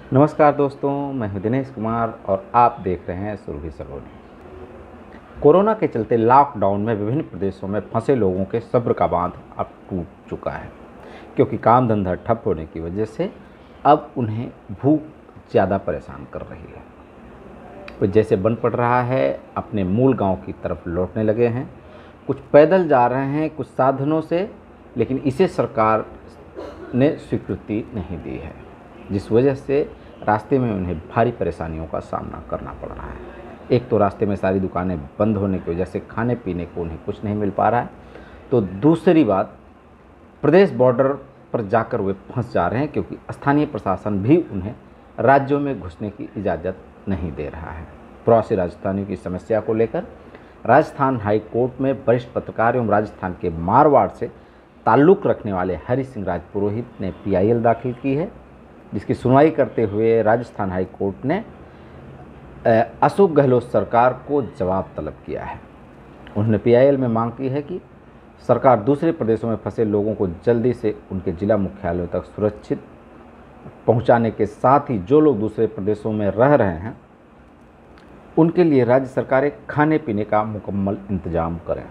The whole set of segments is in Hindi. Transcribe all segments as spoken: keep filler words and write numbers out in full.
नमस्कार दोस्तों, मैं हूं दिनेश कुमार और आप देख रहे हैं सुरभि सलोनी। कोरोना के चलते लॉकडाउन में विभिन्न प्रदेशों में फंसे लोगों के सब्र का बांध अब टूट चुका है, क्योंकि काम धंधा ठप होने की वजह से अब उन्हें भूख ज़्यादा परेशान कर रही है। तो जैसे बन पड़ रहा है, अपने मूल गांव की तरफ लौटने लगे हैं। कुछ पैदल जा रहे हैं, कुछ साधनों से, लेकिन इसे सरकार ने स्वीकृति नहीं दी है, जिस वजह से रास्ते में उन्हें भारी परेशानियों का सामना करना पड़ रहा है। एक तो रास्ते में सारी दुकानें बंद होने की वजह से खाने पीने को उन्हें कुछ नहीं मिल पा रहा है, तो दूसरी बात, प्रदेश बॉर्डर पर जाकर वे फंस जा रहे हैं, क्योंकि स्थानीय प्रशासन भी उन्हें राज्यों में घुसने की इजाज़त नहीं दे रहा है। प्रवासी राजस्थानियों की समस्या को लेकर राजस्थान हाई कोर्ट में वरिष्ठ पत्रकार एवं राजस्थान के मारवाड़ से ताल्लुक़ रखने वाले हरि सिंह राजपुरोहित ने पी आई एल दाखिल की है, जिसकी सुनवाई करते हुए राजस्थान हाई कोर्ट ने अशोक गहलोत सरकार को जवाब तलब किया है। उन्होंने पी आई एल में मांग की है कि सरकार दूसरे प्रदेशों में फंसे लोगों को जल्दी से उनके जिला मुख्यालयों तक सुरक्षित पहुंचाने के साथ ही जो लोग दूसरे प्रदेशों में रह रहे हैं उनके लिए राज्य सरकारें खाने पीने का मुकम्मल इंतजाम करें।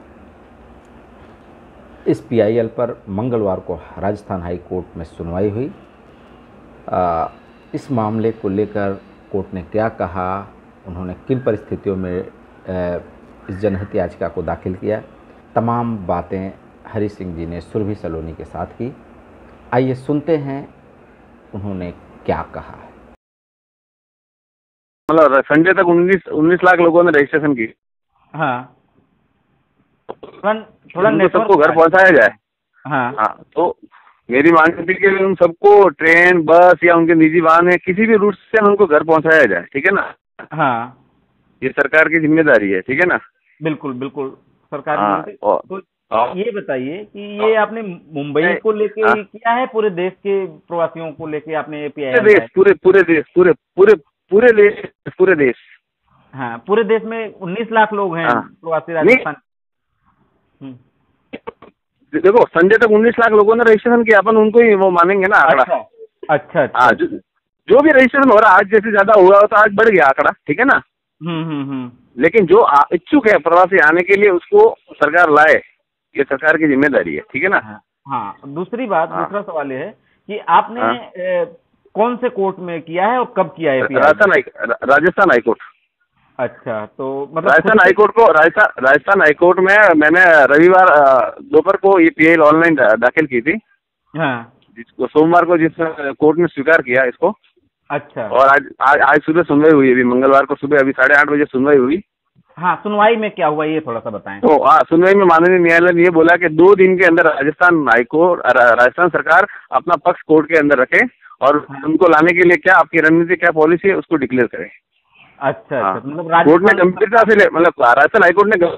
इस पी आई एल पर मंगलवार को राजस्थान हाई कोर्ट में सुनवाई हुई। आ, इस मामले को लेकर कोर्ट ने क्या कहा, उन्होंने किन परिस्थितियों में आ, इस जनहित याचिका को दाखिल किया, तमाम बातें हरि सिंह जी ने सुरभि सलोनी के साथ की। आइए सुनते हैं उन्होंने क्या कहा है। मतलब संडे तक उन्नीस उन्नीस लाख लोगों ने रजिस्ट्रेशन की। हाँ, थोड़ा नेटवर्क सबको घर पहुंचाया जाए। हाँ हाँ, तो मेरी मांग थी कि उन सबको ट्रेन, बस या उनके निजी वाहन है, किसी भी रूट से उनको घर पहुंचाया जाए, ठीक है ना। हाँ, ये सरकार की जिम्मेदारी है, ठीक है ना। बिल्कुल बिल्कुल सरकार हाँ, की। और, तो और, ये बताइए कि ये आपने मुंबई को लेके हाँ, किया है, पूरे देश के प्रवासियों को लेके आपने पी आई एल पूरे देश पूरे पूरे देश पूरे पूरे पूरे देश पूरे देश हाँ, पूरे देश में उन्नीस लाख लोग हैं हाँ, प्रवासी राजस्थान। देखो, संडे तक उन्नीस लाख लोगों ने रजिस्ट्रेशन किया, अपन उनको ही वो मानेंगे ना आंकड़ा। अच्छा अच्छा, अच्छा। हाँ, जो, जो भी रजिस्ट्रेशन हो रहा है, आज जैसे ज्यादा हुआ हो तो आज बढ़ गया आंकड़ा, ठीक है ना। हम्म हम्म हम्म लेकिन जो इच्छुक है प्रवासी आने के लिए, उसको सरकार लाए, ये सरकार की जिम्मेदारी है, ठीक है ना। हाँ, हाँ। दूसरी बात, हाँ, दूसरा सवाल ये है कि आपने हाँ, ए, कौन से कोर्ट में किया है और कब किया है? Rajasthan high Rajasthan high court. अच्छा, तो मतलब राजस्थान हाईकोर्ट को राजस्थान राजस्थान हाईकोर्ट में मैंने रविवार दोपहर को ये पी आई एल ऑनलाइन दाखिल की थी। हाँ, जिसको सोमवार को जिस कोर्ट ने स्वीकार किया इसको। अच्छा। और आज आज आज सुबह सुनवाई हुई, अभी मंगलवार को सुबह अभी साढ़े आठ बजे सुनवाई हुई। हाँ, सुनवाई में क्या हुआ ये थोड़ा सा बताएं। तो हाँ, सुनवाई में माननीय न्यायालय ने ये बोला कि दो दिन के अंदर राजस्थान हाईकोर्ट राजस्थान सरकार अपना पक्ष कोर्ट के अंदर रखे और हाँ, उनको लाने के लिए क्या आपकी रणनीति, क्या पॉलिसी है, उसको डिक्लेयर करे। अच्छा, हाँ, अच्छा। मतलब कोर्ट ने गंभीरता से, मतलब राजस्थान हाईकोर्ट ने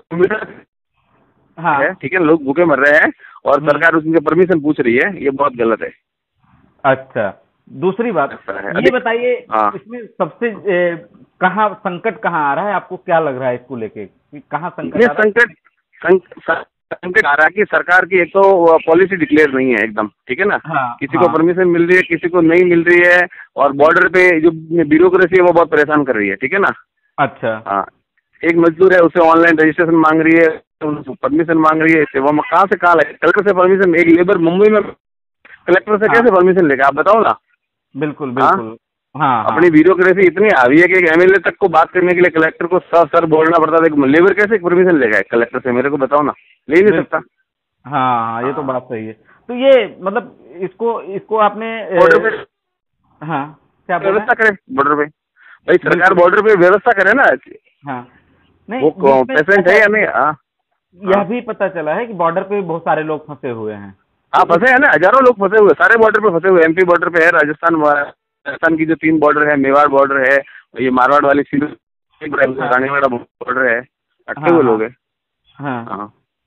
गंभीरता, हाँ है, ठीक है, लोग भूखे मर रहे हैं और सरकार उसकी परमिशन पूछ रही है, ये बहुत गलत है। अच्छा, दूसरी बात ये बताइए, इसमें सबसे ए, कहाँ संकट कहाँ आ रहा है, आपको क्या लग रहा है इसको लेके कि कहाँ संकट आ रहा है? संकट संकट आ रहा है कि सरकार की एक तो पॉलिसी डिक्लेयर नहीं है एकदम, ठीक है ना। हाँ, किसी हाँ, को परमिशन मिल रही है, किसी को नहीं मिल रही है, और बॉर्डर पे जो ब्यूरोक्रेसी है वो बहुत परेशान कर रही है, ठीक है ना। अच्छा। हाँ, एक मजदूर है, उसे ऑनलाइन रजिस्ट्रेशन मांग रही है, परमिशन मांग रही है, वो कहाँ से कहाँ लगे, कलेक्टर से परमिशन। एक लेबर मुंबई में कलेक्टर से कैसे परमिशन लेगा, आप बताओ ना। बिल्कुल बिल्कुल। हाँ, अपनी ब्यूरोक्रेसी इतनी हावी है कि एक एम एल ए तक को बात करने के लिए कलेक्टर को सर सर बोलना पड़ता है। लेबर कैसे परमिशन लेगा कलेक्टर से, मेरे को बताओ ना, ले नहीं सकता। हाँ, ये तो बात सही है। तो ये मतलब इसको इसको आपने बॉर्डर पे, हाँ, क्या व्यवस्था करे बॉर्डर पे, भाई सरकार बॉर्डर पे व्यवस्था करे ना। हाँ, नहीं, वो पेशेंट है या नहीं। हाँ, यह भी पता चला है कि बॉर्डर पे बहुत सारे लोग फंसे हुए हैं। हाँ, फंसे हैं ना, हजारों लोग फंसे हुए, सारे बॉर्डर पे फंसे हुए। एम पी बॉर्डर पे है, राजस्थान राजस्थान की जो तीन बॉर्डर है, मेवाड़ बॉर्डर है, ये मारवाड़ वाली रानीवाड़ा बॉर्डर है, अट्ठे हुए लोग है। हाँ,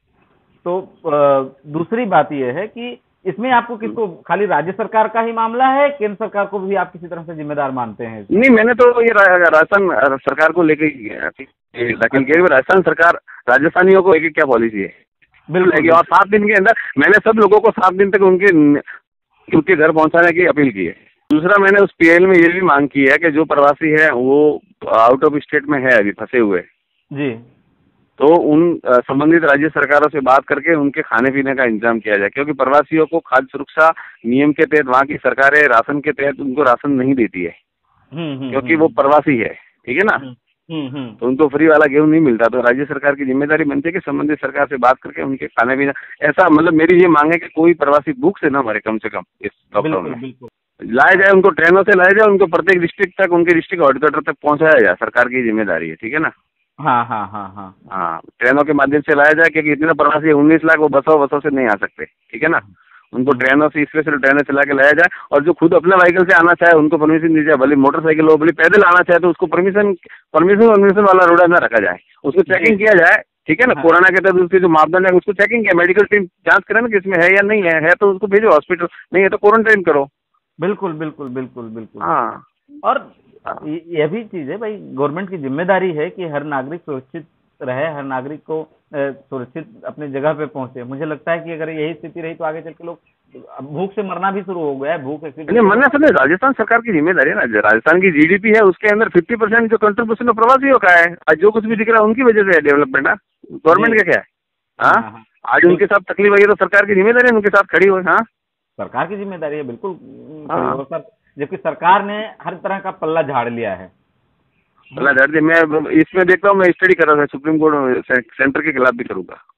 तो दूसरी बात यह है कि इसमें आपको किसको, खाली राज्य सरकार का ही मामला है, केंद्र सरकार को भी आप किसी तरह से जिम्मेदार मानते हैं? नहीं, मैंने तो ये राजस्थान सरकार को लेके दाखिल किया। राजस्थान सरकार राजस्थानियों को लेके क्या पॉलिसी है, बिल्कुल। और सात दिन के अंदर मैंने सब लोगों को सात दिन तक उनके उनके घर पहुंचाने की अपील की है। दूसरा मैंने उस पीएल में ये भी मांग की है कि जो प्रवासी है वो आउट ऑफ स्टेट में है अभी फंसे हुए जी, तो उन अ, संबंधित राज्य सरकारों से बात करके उनके खाने पीने का इंतजाम किया जाए, क्योंकि प्रवासियों को खाद्य सुरक्षा नियम के तहत वहाँ की सरकारें राशन के तहत उनको राशन नहीं देती है, हम्म हम्म क्योंकि वो प्रवासी है, ठीक है ना। हम्म हम्म तो उनको फ्री वाला गेहूं नहीं मिलता, तो राज्य सरकार की जिम्मेदारी बनती है कि संबंधित सरकार से बात करके उनके खाने पीना, ऐसा मतलब मेरी ये मांग है कि कोई प्रवासी भूख से ना मरे कम से कम इस लॉकडाउन बिल्कुल में। बिल्कुल लाया जाए उनको, ट्रेनों से लाया जाए उनको, प्रत्येक डिस्ट्रिक्ट तक उनके डिस्ट्रिक्ट हेडक्वार्टर तक पहुंचाया जाए, सरकार की जिम्मेदारी है, ठीक है ना। हाँ हाँ हाँ हाँ हाँ, ट्रेनों के माध्यम से लाया जाए, क्योंकि इतने प्रवासी उन्नीस लाख वो बसों बसों से नहीं आ सकते, ठीक है ना। उनको ट्रेनों से, स्पेशल ट्रेनें चला के लाया जाए, और जो खुद अपने व्हीकल से आना चाहे उनको परमिशन दी जाए, भले मोटरसाइकिल हो, भले पैदल आना चाहे तो उसको परमिशन परमिशन परमिशन वाला रोड में रखा जाए, उसको चेकिंग किया जाए, ठीक है ना। हाँ। कोरोना के तहत उसके जो मापदंड है उसको चेकिंग किया, मेडिकल टीम जांच करे ना कि इसमें है या नहीं है, है तो उसको भेजो हॉस्पिटल, नहीं है तो क्वारंटाइन करो। बिल्कुल बिल्कुल बिल्कुल बिल्कुल हाँ, और ये ये भी चीज है भाई, गवर्नमेंट की जिम्मेदारी है कि हर नागरिक सुरक्षित रहे, हर नागरिक को अ, सुरक्षित अपनी जगह पे पहुंचे। मुझे लगता है कि अगर यही स्थिति रही तो आगे चल के लोग अब भूख से मरना भी शुरू हो गया है। भूख ऐसी नहीं मरना सब राजस्थान सरकार की जिम्मेदारी है ना। राजस्थान की जीडीपी है उसके अंदर फिफ्टी परसेंट जो कंट्रीब्यूशन प्रवासियों का है, आज जो कुछ भी दिख रहा है उनकी वजह से है डेवलपमेंट ना, गवर्नमेंट का क्या है। हाँ, हाँ, हाँ। आज उनके साथ तकलीफ आई है तो सरकार की जिम्मेदारी है उनके साथ खड़ी हो। हाँ, सरकार की जिम्मेदारी है बिल्कुल। हाँ। और सर, जबकि सरकार ने हर तरह का पल्ला झाड़ लिया है। अल्लाह डर दे, मैं इसमें देखता हूँ, मैं स्टडी कर रहा था, सुप्रीम कोर्ट सेंटर के खिलाफ भी करूँगा।